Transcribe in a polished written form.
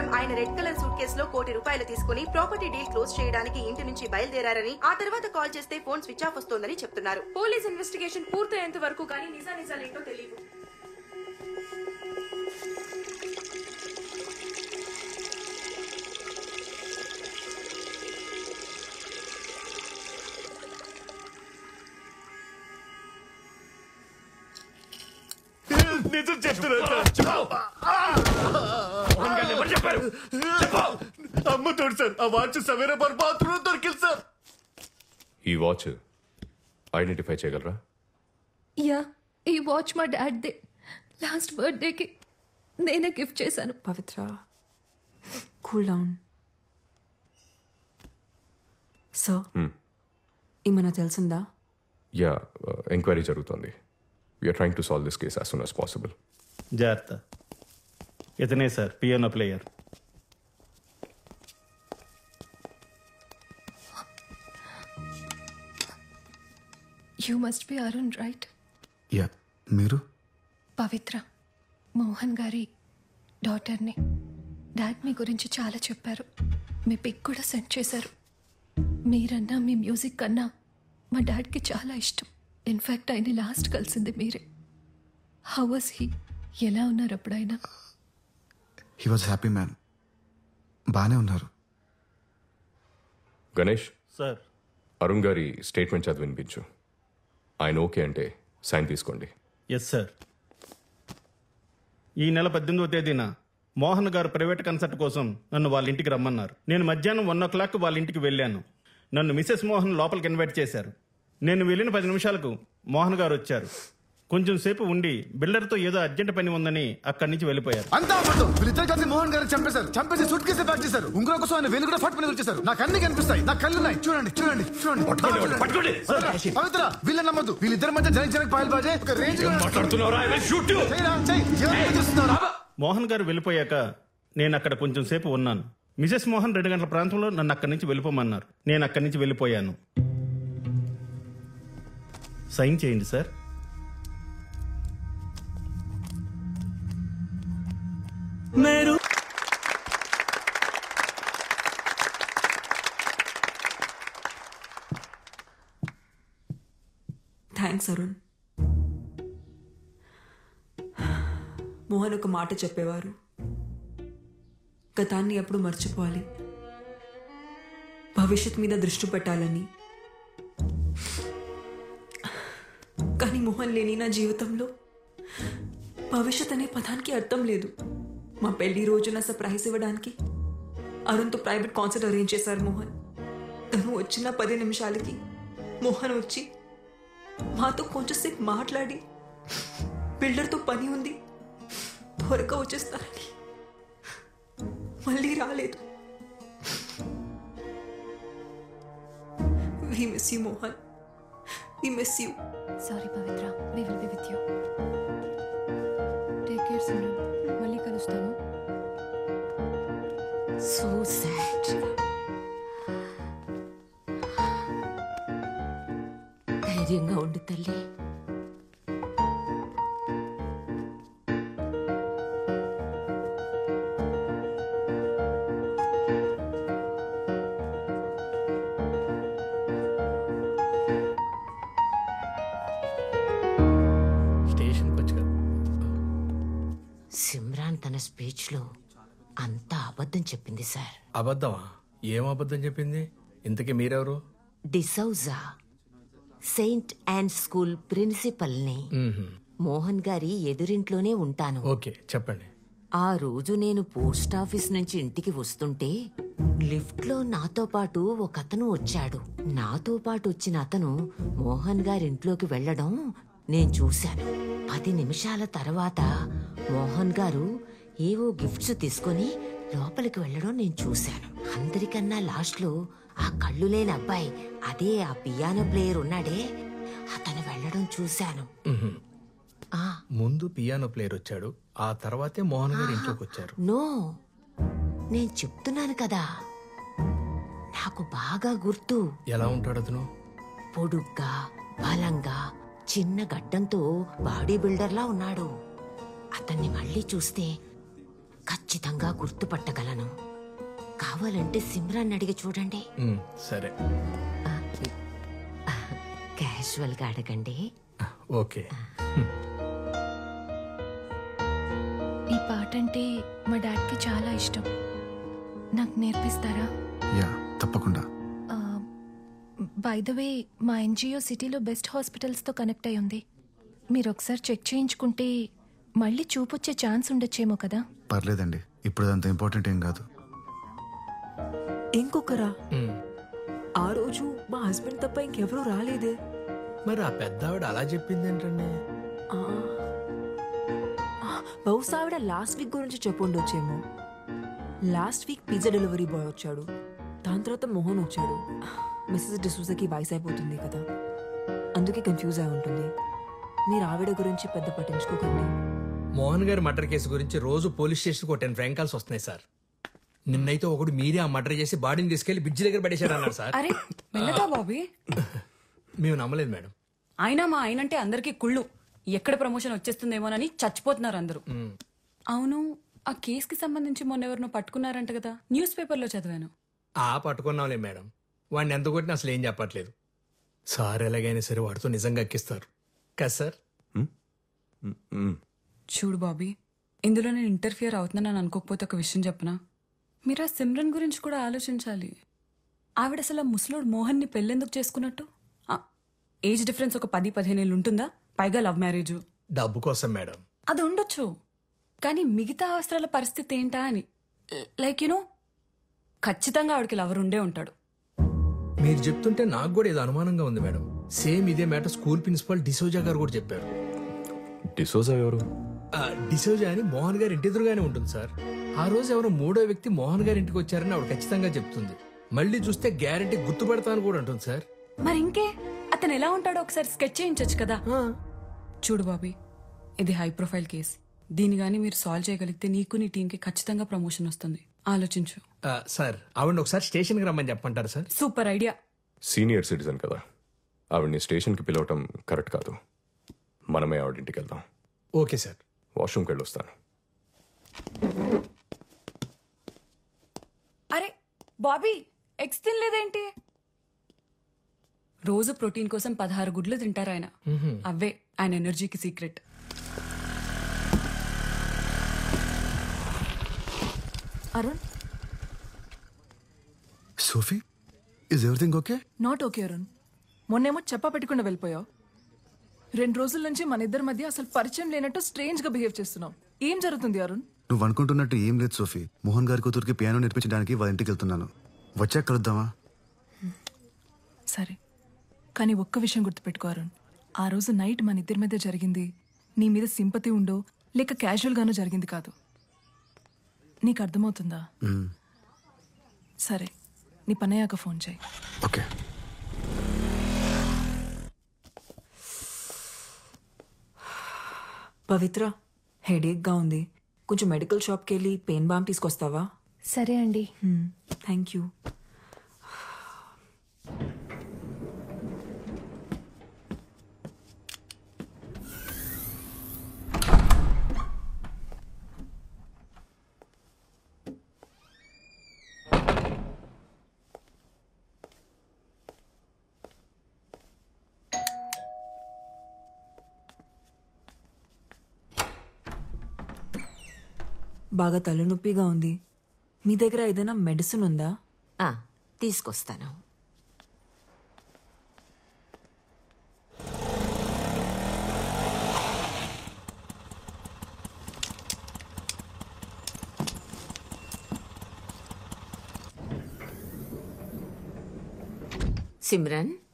ప్రకారం ఆయన red colour suit కేసులో ₹1,00,00,000 తీసుకుని ప్రాపర్టీ డీల్ క్లోజ్ చేయడానికి ఇంటి నుంచి బయలుదేరారని, ఆ తర్వాత కాల్ చేస్తే ఫోన్ స్విచ్ ఆఫ్ వస్తోందని చెప్తున్నారు. పోలీస్ ఇన్వెస్టిగేషన్ పూర్తయ్యేంత వరకు కానీ నిజానిజాలేంటో తెలియదు. నిజం చెప్తున్నారు. అమ్మ తోడు సార్, ఆ వాచ్ సవేరా బాత్రూమ్ దొరికింది సార్. ఈ వాచ్ ఐడెంటిఫై చేయగలరా? యా, ఈ వాచ్ మా డాడ్ దే. లాస్ట్ బర్త్డేకి నేనే గిఫ్ట్ చేశాను. పవిత్ర, కూల్ డౌన్. సో ఏమన్నా తెలిసిందా? యా, ఎంక్వైరీ జరుగుతుంది. We're trying to solve this case as soon as possible. జాగ్రత్త. ఇతనే sir piano player. You must be Arun, right? Yeah, మీరు? పవిత్ర, మోహన్ గారి డాటర్ని. డాడ్ మీ గురించి చాలా చెప్పారు. మీ పిక్ కూడా సెండ్ చేశారు. మీరన్నా మీ మ్యూజిక్ కన్నా మా డాడ్కి చాలా ఇష్టం. ఇన్ఫ్యాక్ట్ ఆయన లాస్ట్ కలిసింది మీరే. How was he? ఎలా ఉన్నారు అప్పుడైనా? He was happy man. బాగానే ఉన్నారు. గణేష్ సార్, అరుణ్ గారి స్టేట్మెంట్ చదివి వినిపించు. ఆయన ఓకే అంటే సైన్ తీసుకోండి. Yes sir. ఈ నెల 18వ తేదీన మోహన్ గారు ప్రైవేట్ కన్సర్ట్ కోసం నన్ను వాళ్ళ ఇంటికి రమ్మన్నారు. నేను మధ్యాహ్నం 1:00 వాళ్ళ ఇంటికి వెళ్ళాను. నన్ను మిసెస్ మోహన్ లోపలికి ఇన్వైట్ చేశారు. నేను వెళ్ళిన 10 నిమిషాలకు మోహన్ గారు వచ్చారు. కొంచెం సేపు ఉండి బిల్డర్తో ఏదో అర్జెంట్ పని ఉందని అక్కడి నుంచి వెళ్ళిపోయారు. అంతా అబద్ధం. వీళ్ళిద్దరు కలిసి మోహన్ గారిని చంపేశారు. చంపేసి సూట్ కేసు ప్యాక్ చేశారు. ఉంగరం కోసం ఆయన వేలు కూడా ఫట్ పని వచ్చేసారు. నాకు అన్ని కనిపిస్తాయి. నాకు కళ్ళు ఉన్నాయి. చూడండి చూడండి చూడండి. పవిత్ర, వీళ్ళని నమ్మద్దు. వీళ్ళిద్దరి మధ్య జనక్ పాయల్ బాజే ఒక రేంజ్. మోహన్ గారు వెళ్ళిపోయాక నేను అక్కడ కొంచెం సేపు ఉన్నాను. మిసెస్ మోహన్ 2 గంటల ప్రాంతంలో నన్ను అక్కడి నుంచి వెళ్ళిపోమన్నారు. నేను అక్కడి నుంచి వెళ్ళిపోయాను. సైన్ చేయండి సార్. థ్యాంక్స్ అరుణ్. మోహన్ ఒక మాట చెప్పేవారు, గతాన్ని ఎప్పుడు మర్చిపోవాలి, భవిష్యత్ మీద దృష్టి పెట్టాలని. కానీ మోహన్ లేని నా జీవితంలో భవిష్యత్ అనే పదానికి అర్థం లేదు. మా పెళ్లి రోజున సర్ప్రైజ్ ఇవ్వడానికి అరుణ్తో ప్రైవేట్ కాన్సర్ట్ అరేంజ్ చేశారు మోహన్. తను వచ్చిన 10 నిమిషాలకి మోహన్ వచ్చి మాతో కొంచెంసేపు మాట్లాడి బిల్డర్తో పని ఉంది త్వరగా వచ్చేస్తారని మళ్ళీ రాలేదు. We miss you, Mohan. We miss you. Sorry, Pavitra. We will be with you. Take care, Simran. మళ్ళీ కలుస్తాను. So sad. ధైర్యంగా ఉండు తల్లి. సిమ్రాన్ తన స్పీచ్ లో అంతా అబద్ధం చెప్పింది సార్. అబద్ధమా? ఏం అబద్ధం చెప్పింది? ఇంతకీ మీరెవరు? D'Souza, Saint Ann school principal ని. మోహన్ గారి ఎదురింట్లోనే ఉంటాను. ఓకే, చెప్పండి. ఆ రోజు నేను పోస్ట్ ఆఫీస్ నుంచి ఇంటికి వస్తుంటే లిఫ్ట్ లో నాతో పాటు ఒక అతను వచ్చాడు. నాతో పాటు వచ్చిన అతను మోహన్ గారి ఇంట్లోకి వెళ్లడం నేను చూశాను. 10 నిమిషాల తర్వాత మోహన్ గారు ఏవో గిఫ్ట్స్ తీసుకుని లోపలికి వెళ్లడం నేను చూశాను. అందరికన్నా లాస్ట్ లో ఆ కళ్ళు లేని అబ్బాయి, అదే ఆ పియానో ప్లేయర్ ఉన్నాడే, అతను వెళ్లడం చూశాను. ముందు పియానో ప్లేయర్ వచ్చాడు, ఆ తర్వాతే మోహన్ గారు ఇంట్లోకి వచ్చారు. నో, నేను చెప్తున్నాను కదా, నాకు బాగా గుర్తు. ఎలా ఉంటాడు అతను? పొడుగ్గా, బలంగా, చిన్న గడ్డంతో బాడీ బిల్డర్లా ఉన్నాడు. అతన్ని మళ్ళీ చూస్తే ఖచ్చితంగా ఖచ్చితంగా గుర్తుపట్టగలను. కావాలంటే సిమ్రాన్ అడిగి చూడండి. సరే, క్యాజువల్ గా అడగండి. ఓకే. ఈ పాట అంటే మా డాడ్కి చాలా ఇష్టం. నాకు నేర్పిస్తారా? యా, తప్పకుండా. బై ద వే, మా ఎన్జిఓ సిటీలో బెస్ట్ హాస్పిటల్స్తో కనెక్ట్ అయి ఉంది. మీరు ఒకసారి చెక్ చేయించుకుంటే మళ్ళీ చూపొచ్చే ఛాన్స్ ఉండొచ్చేమో కదా. పర్లేదండి, ఇప్పుడు అంత ఇంపార్టెంట్ ఏం కాదు. ఇంకొకరా? ఆ రోజు మా హస్బెండ్ తప్ప ఇంకెవరూ రాలేదే. మరి ఆ పెద్ద ఆవిడ అలా చెప్పింది ఏంటండి? బహుశా ఆవిడ లాస్ట్ వీక్ గురించి చెప్పుండొచ్చేమో. Last week pizza delivery boy వచ్చాడు, దాని తర్వాత మోహన్ వచ్చాడు. మిస్సెస్ డిసూజాకి వయసు అయిపోతుంది కదా, అందుకే కన్ఫ్యూజ్ అయి ఉంటుంది. మీరు ఆవిడ గురించి పెద్ద పట్టించుకోకండి. మోహన్ గారి మర్డర్ కేసు గురించి రోజు పోలీస్ స్టేషన్కి ఒక 10 ఫ్రాంక్ కాల్స్ వస్తున్నాయి సార్. నిన్నైతే ఒకడు మీరే ఆ మర్డర్ చేసి బాడీని తీసుకెళ్లి బ్రిడ్జ్ దగ్గర పడేశాడు అన్నారు సార్. అరే మెల్లగా బాబీ. మేము నమ్మలేదు మేడం. అయినా మా ఆయనంటే అందరికీ కుళ్ళు. ఎక్కడ ప్రమోషన్ వచ్చేస్తుందేమోనని చచ్చిపోతున్నారు అందరూ. అవును, ఆ కేసుకి సంబంధించి మొన్న ఎవరినో పట్టుకున్నారంట కదా, న్యూస్ పేపర్లో చదివాను. పట్టుకున్నాంలే మేడం. వాడిని ఎంత కొట్టినా అసలు ఏం చెప్పట్లేదు సార్. ఎలాగైనా సరే వాడితో నిజంగా ఎక్కిస్తారు కదా సార్. చూడు బాబీ, ఇందులో నేను ఇంటర్ఫియర్ అవుతున్నానని అనుకోకపోతే ఒక విషయం చెప్పనా? మీరు ఆ సిమ్రన్ గురించి కూడా ఆలోచించాలి. ఆవిడ అసలు ఆ ముసలోడు మోహన్ని పెళ్ళెందుకు చేసుకున్నట్టు? ఏజ్ డిఫరెన్స్ ఒక 10-15 ఏళ్ళు ఉంటుందా? పైగా లవ్ మ్యారేజ్. డబ్బు కోసం మేడం. అది ఉండొచ్చు, కానీ మిగతా అవసరాల పరిస్థితి ఏంటా అని. లైక్ యూనో, ఖచ్చితంగా ఆవిడకి లవర్ ఉండే ఉంటాడు. మీరు చెప్తుంటే నాకు కూడా ఏదో అనుమానంగా ఉంది మేడం. సేమ్ ఇదే మ్యాటర్ స్కూల్ ప్రిన్సిపల్ డిసోజా గారు కూడా చెప్పారు. డిసోజా ఎవరు? డిసోజా అని మోహన్ గారి ఇంటి ఎదురుగానే ఉంటుంది సార్. ఆ రోజు ఎవరో 3వ వ్యక్తి మోహన్ గారి ఇంటికి వచ్చారని ఆవిడ ఖచ్చితంగా చెప్తుంది. మళ్ళీ చూస్తే గ్యారంటీ గుర్తుపడతాను కూడా అంటుంది సార్. మరి ఇంకే, అతను ఎలా ఉంటాడో ఒకసారి స్కెచ్ చేయించచ్చు కదా. చూడు బాబీ, ఇది హై ప్రొఫైల్ కేస్. దీని గానీ మీరు సాల్వ్ చేయగలిగితే నీకు నీ టీంకి ఖచ్చితంగా ప్రమోషన్ వస్తుంది. ఆలోచించు. సార్, ఆవిడ ఒకసారి స్టేషన్కి రమ్మని చెప్పంటారు sir? Super idea. Senior citizen కదా, ఆవిడ్ని స్టేషన్కి పిలవటం కరెక్ట్ కాదు. మనమే ఆవిడింటికి వెళ్దాం. Okay sir. వాష్రూమ్కి వెళ్ళొస్తాను. అరే బాబీ, ఎగ్స్ తినలేదేంటి? రోజు ప్రోటీన్ కోసం 16 గుడ్లు తింటారు ఆయన. అవే ఆయన ఎనర్జీకి secret. Arun, Sophie, is everything okay? Not okay Arun. మొన్నేమో చెప్పా పెట్టకుండా వెళ్ళిపోయావు. 2 రోజుల నుంచి మన ఇద్దరి మధ్య అసలు పరిచయం లేనట్టు స్ట్రేంజ్ గా బిహేవ్ చేస్తున్నావు. ఏం జరుగుతుంది అరుణ్? నువ్వు అనుకుంటున్నట్టు ఏం లేదు సోఫీ. మోహన్ గారి కూతురికి పియానో నేర్పించడానికి వాళ్ళ ఇంటికి వెళ్తున్నాను. వచ్చాక కలుద్దామా? సరే, కానీ ఒక్క విషయం గుర్తుపెట్టుకో అరుణ్. ఆ రోజు నైట్ మన ఇద్దరి మధ్య జరిగింది నీ మీద సింపతి ఉండో లేక క్యాజువల్ గానో జరిగింది కాదు. నీకు అర్థమవుతుందా? సరే, నీ పనయ్యాక ఫోన్ చేయి. ఓకే. పవిత్ర, హెడేక్గా ఉంది. కొంచెం మెడికల్ షాప్కి వెళ్ళి పెయిన్ బామ్ తీసుకొస్తావా? సరే అండి. Thank you. బాగా తలనొప్పిగా ఉంది. మీ దగ్గర ఏదైనా మెడిసిన్ ఉందా? తీసుకొస్తాను. సిమ్రన్,